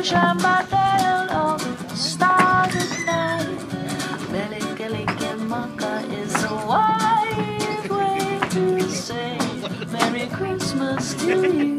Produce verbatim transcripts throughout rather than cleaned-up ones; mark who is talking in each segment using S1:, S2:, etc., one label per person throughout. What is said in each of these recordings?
S1: shine by day and all the stars at night. Melikilikimaka is a wide way to say Merry Christmas to you.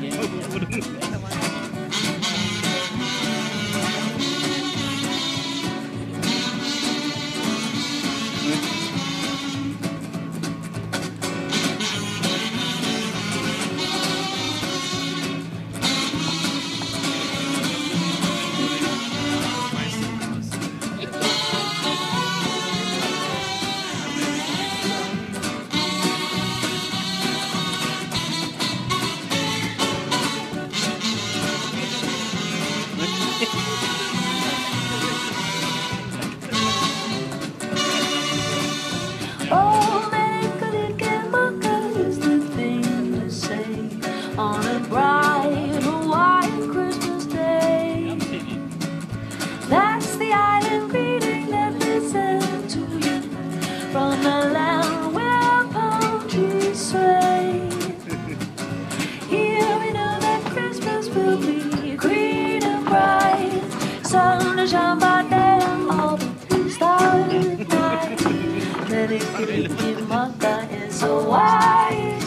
S1: Oh, Melikilikimaka is the thing to say on a bright white Christmas day. That's the island greeting that we send to you from the land where palm trees sway. Here we know that Christmas will be green and bright, sun to shine by day and all the stars at night. Melikilikimaka is so wide